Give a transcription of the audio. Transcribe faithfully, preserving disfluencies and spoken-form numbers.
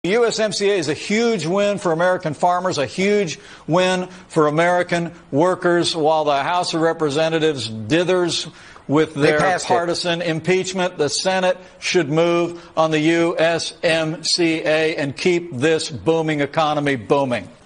The U S M C A is a huge win for American farmers, a huge win for American workers, while the House of Representatives dithers with their partisan it. impeachment. The Senate should move on the U S M C A and keep this booming economy booming.